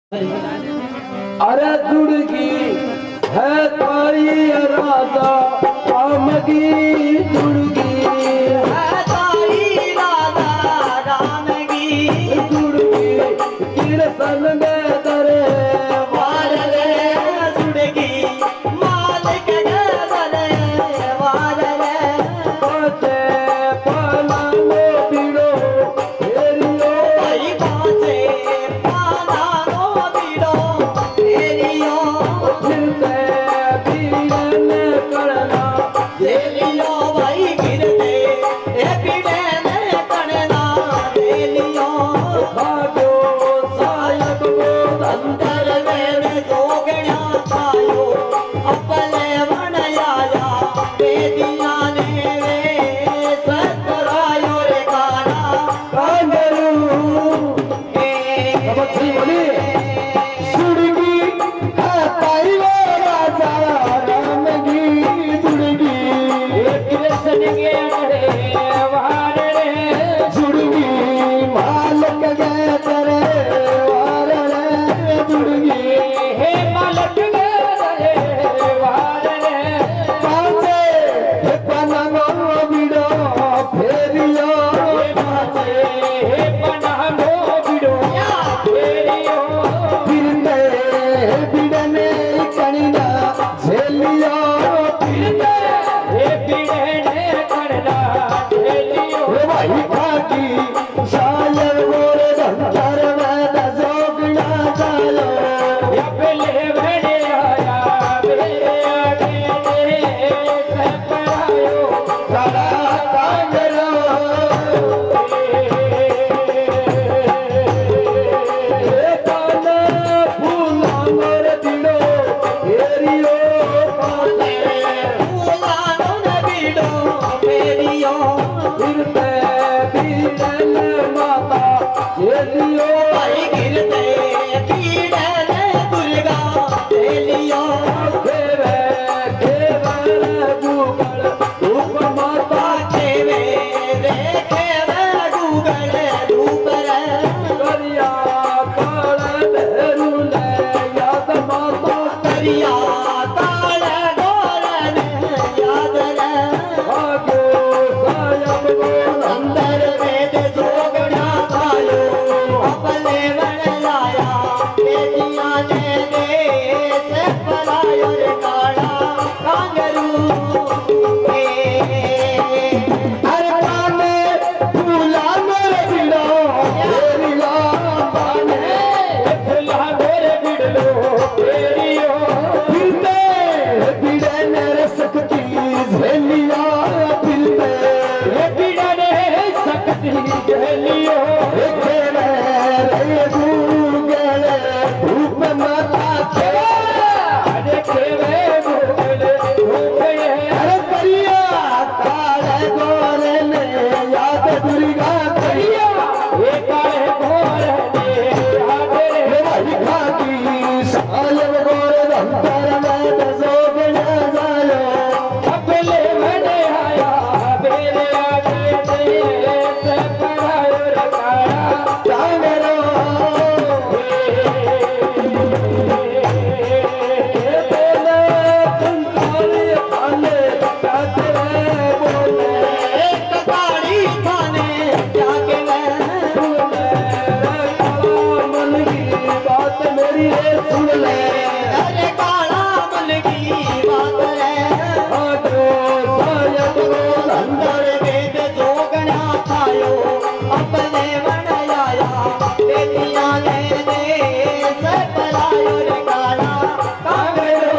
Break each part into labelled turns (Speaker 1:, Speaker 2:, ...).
Speaker 1: अरे जुड़गी है ताई राजा रामगी जुड़गी
Speaker 2: है ताई राजा रामगी
Speaker 1: जुड़गी कीर्तन में दरे
Speaker 2: वारले जुड़गी मालिक दरे वारले
Speaker 1: पाचे पाला नो पीड़ो हेरियो
Speaker 2: भाई पाचे पाला नो पीड़ो हेरियो
Speaker 1: फिरते पीड़न करना
Speaker 2: देलियो भाई गिरते ए पीड़न करना देलियो
Speaker 1: भाग्यो सायब को
Speaker 2: अंतर में जोगणा छायो अपने वन आया बेदिया ने वे सतरायो रे गाना
Speaker 1: कांगरू
Speaker 2: ए
Speaker 1: सबकी बोली जुड़गी है ताई राजा रामगी जुड़गी
Speaker 2: कृष्ण के रे वार रे
Speaker 1: जुड़गी मालक गए तेरे वार रे जुड़गी
Speaker 2: हे मालक रे वार रे
Speaker 1: पाचे हे पनगो बिड़ो फेरियो
Speaker 2: हे पनाहो बिडो फेरियो
Speaker 1: फिरते बिड़ने कणिना झेलियो फिरते
Speaker 2: हे पीड़े करना देलियो
Speaker 1: हे भाई खाकी शायर मोरे धंधर में दजोगना जायो
Speaker 2: अपने भड़े आया मेरे आगे से परायो
Speaker 1: सारा कांगरो हे काना फूला मोरे दिलो हेरियो पाते
Speaker 2: फूलानो न बिडो फेरियो
Speaker 1: फिरते बीड़न माता झेलियो
Speaker 2: भाई गिरते पीड़े दुर्गा देलियो
Speaker 1: खेवे खेवर गुगल धूप माता
Speaker 2: खेवे देखे डूगल डूबर
Speaker 1: करिया काल भैरुल याद माता
Speaker 2: करिया ताल गोरन याद रे
Speaker 1: भाग्यो सायब गोल
Speaker 2: अंदर वेद जोगना खायो अपने वन लाया बेदिया ने देश पलायो रे काला कांगरू
Speaker 1: अरे पाने फूला मोरे बिड़ो हेरिया पाने
Speaker 2: फुला मेरे बिडलो फेरियो
Speaker 1: फिरते बिड़न रसकती झेलिया फिरते
Speaker 2: बिडने सकती गलियो
Speaker 1: खेवे रे गुगल धूप माता के
Speaker 2: देखे वे भूगल भूगए
Speaker 1: अरे करिया काल गोरन याद दुर्गा करिया
Speaker 2: ये काले घोर ने याद रे
Speaker 1: हे भाई खाकी सायब गोर अंतर में दजोगना जायो
Speaker 2: अपने बने आया मेरे आगे से परायो रे काला
Speaker 1: कांगरो बोले कंकाली खाने जाते बोले
Speaker 2: एक गाड़ी थाने जाके
Speaker 1: बोले मन की बात मेरी सुन ले
Speaker 2: अरे काला मन की बात रे
Speaker 1: आजो सायब गोल
Speaker 2: अंदर वेद जोगना खायो अपने वन आया बेटिया ने देश पलायो रे काला कांगरो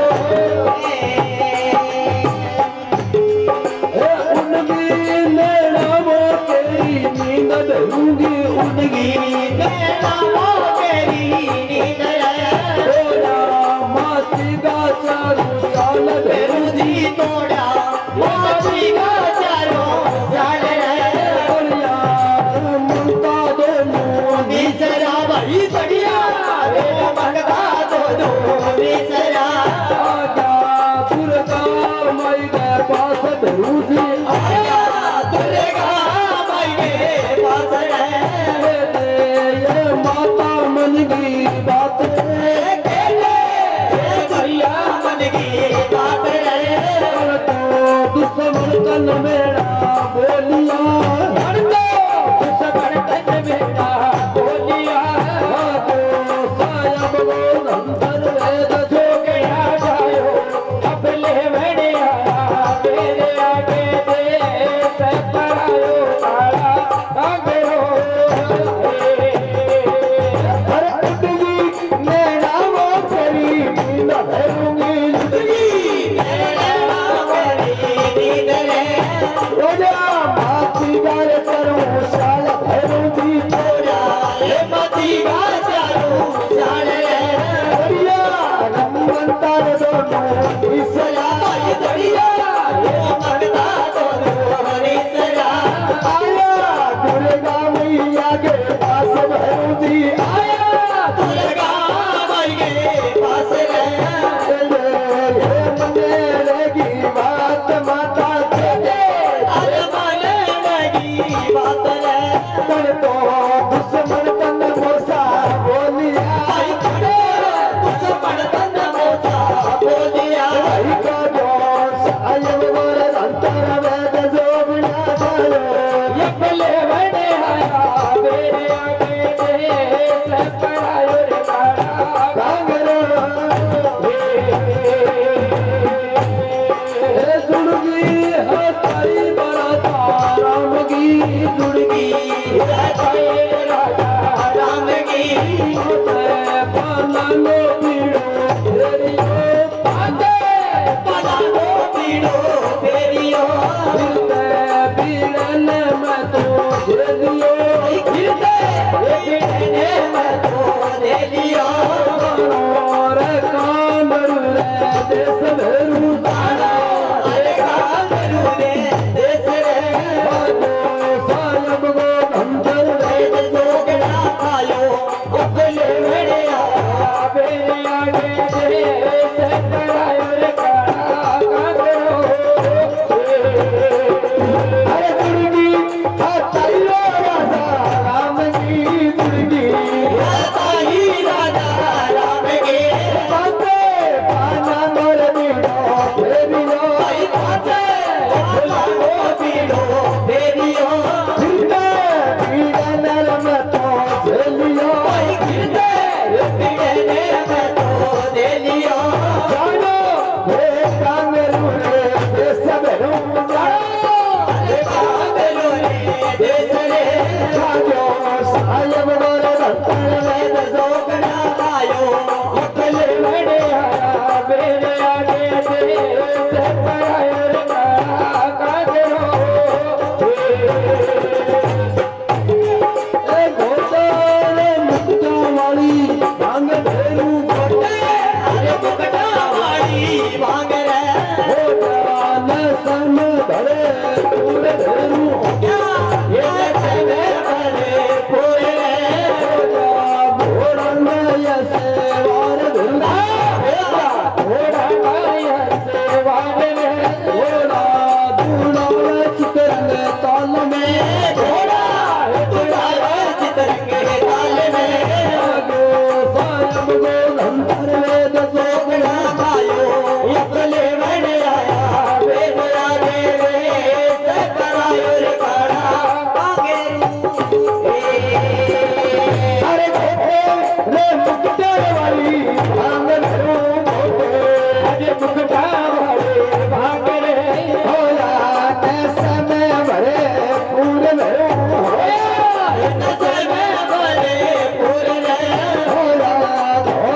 Speaker 1: उनकी नैना वो तेरी नींद दूंगी उनकी
Speaker 2: नैना वो तेरी नींद रे
Speaker 1: तोड़ा मासी का चारू साल
Speaker 2: बेरुदी तोड़ा माची का चारो साल रे
Speaker 1: बोलिया ममता दोनों
Speaker 2: निसरा भाई बढ़िया रे भगता दो निसरा
Speaker 1: आजा दुर्गा माई के पास बेरूसी
Speaker 2: आया दुर्गा माई के पास रे
Speaker 1: ये माता मन की बात है
Speaker 2: भैया मन की बात है
Speaker 1: तो दुश्मन तन मेरा बोलिया
Speaker 2: दुश्मन तन मेरा बोलिया
Speaker 1: सायब वो अंतर वेद जो
Speaker 2: गया जायो अब ले बड़े आया मेरे आगे देश परायो काला कागरो
Speaker 1: अरे उठगी नैना वो तेरी नींद भरूंगी रोजा माती गाय करूं साल भरूंगी रमवंतर दोनों इसरा आया दुर्गा मैया के पास भरूंगी बात माता तन तो दुश्मन तन मोसा बोलिया भाई का जोश आयम मोर अंतर वेद जो बिना जायो
Speaker 2: ये पले बड़े आया मेरे आगे देश परायो रे काला
Speaker 1: कांगरो जुड़गी हताई बराता राम की जुड़गी
Speaker 2: राम की
Speaker 1: पाला लो पीड़ो
Speaker 2: पलानो पीड़ो फेरियो
Speaker 1: पीड़न में तो झेलियो
Speaker 2: गिरते मैं तो दे लियो
Speaker 1: और कामरू रे देश भरू
Speaker 2: अरे कामरू रे देश रे
Speaker 1: सायब गो अंतर
Speaker 2: वेद जोगना खायो अपने बड़े आया मेरे आगे देश परायो रे काला कागरो
Speaker 1: अरे दुर्गी हताइयो राजा राम की दुर्गी
Speaker 2: ताही राजा राम के
Speaker 1: बाते पाना मोर बीड़ो फेरियो
Speaker 2: भाई बाते पलानो पीड़ो फेरियो
Speaker 1: पीड़न में तो झेलियो
Speaker 2: भाई गिरते पीड़ने मैं तो दे लियो
Speaker 1: जानो हे कांगरू रे देश भरू
Speaker 2: अरे कागरो रे देश रे
Speaker 1: जानो सायब मोर अंतर वेद
Speaker 2: जोगना खायो अपने बड़े आया मेरे आगे देश परायो रे काला कागरो
Speaker 1: घोटाले मुक्ता वाली भांग भेरू
Speaker 2: अरे मुकटा वाली भांग रे
Speaker 1: घोटाले सम धरे पूरे भेरू
Speaker 2: ये चले भरे पूरे
Speaker 1: घोड़ा नया सेवार धुंधा
Speaker 2: घोड़ा गाया से वाले
Speaker 1: घोड़ा दूड़ा चितरंग ताल में
Speaker 2: घोड़ा तुझाया चितरंगे ताल में
Speaker 1: आगो सायब गो अंतर वेद
Speaker 2: जोगना खायो अपने बड़े आया मेरे आगे देश परायो रे काला कागरू
Speaker 1: अरे रे मुक्ता वाली भांग भेरू
Speaker 2: अरे मुकटा वाले भांग रे
Speaker 1: होला कैसे में भरे पूरे भेरू
Speaker 2: नशे में भरे पूरे
Speaker 1: होला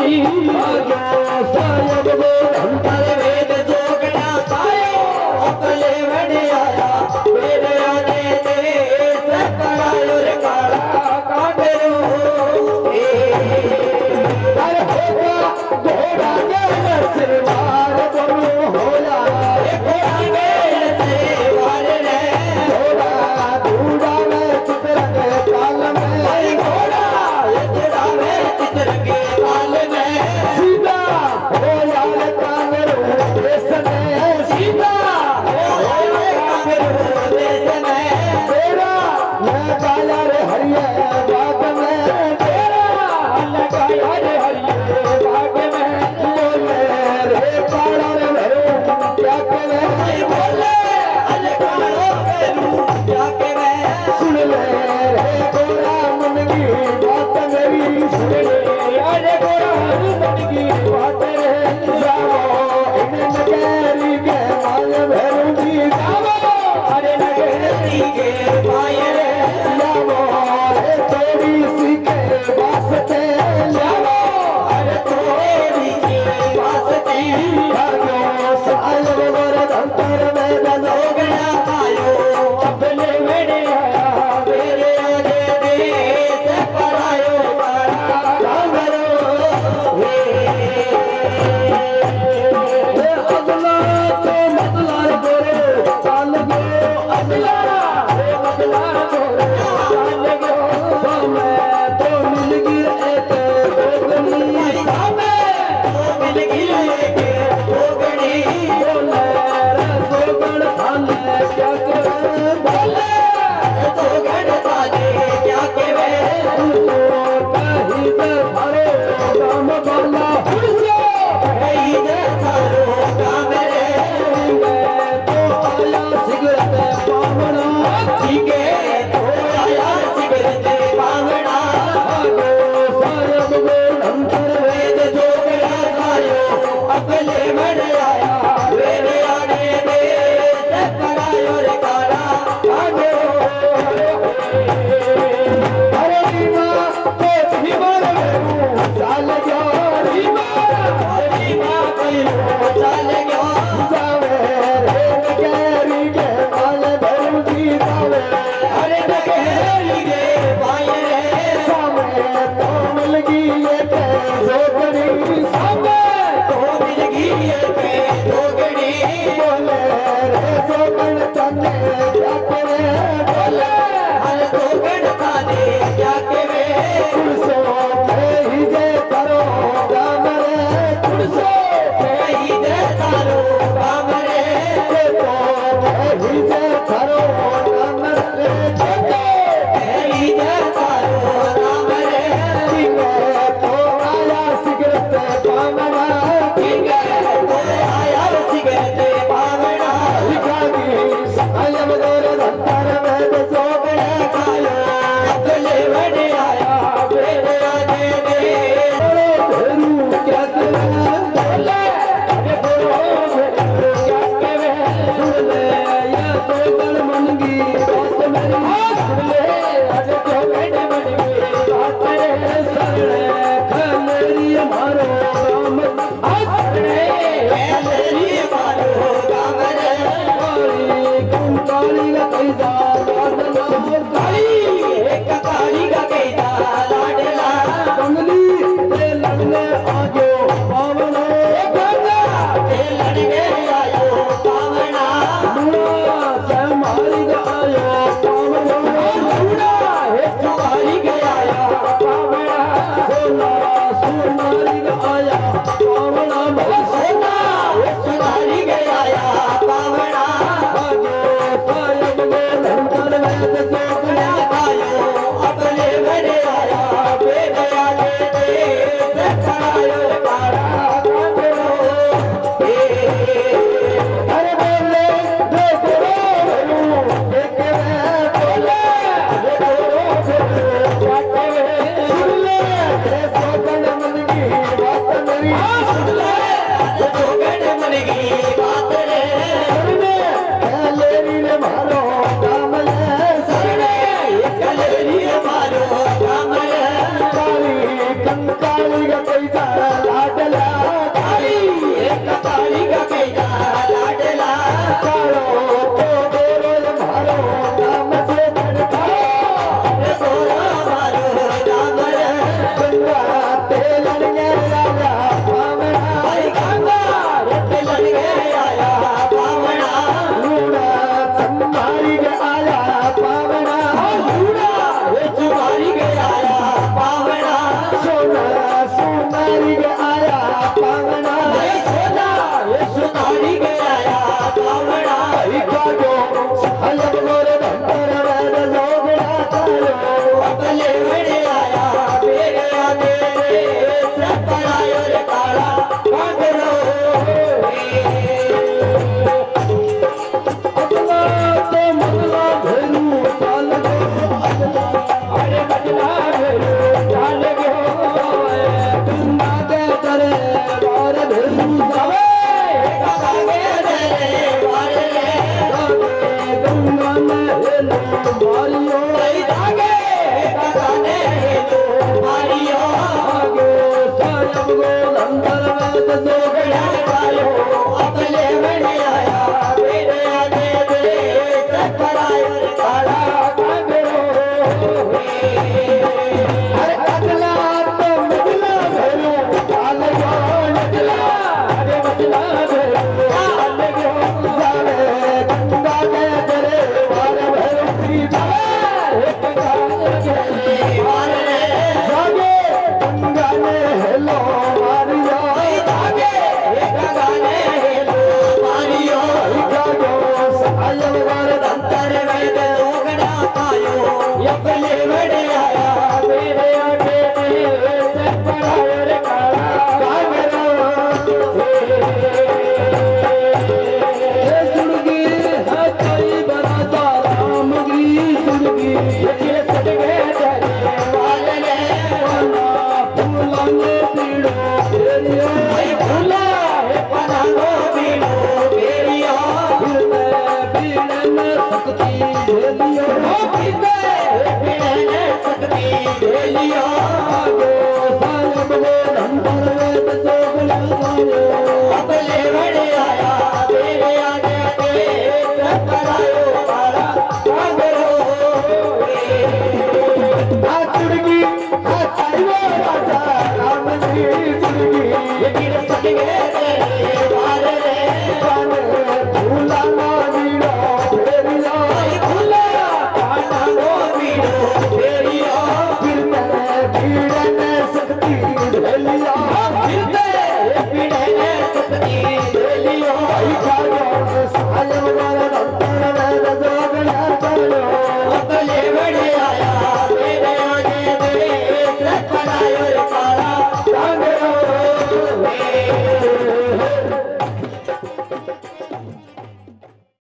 Speaker 1: Yes!
Speaker 2: दे लियो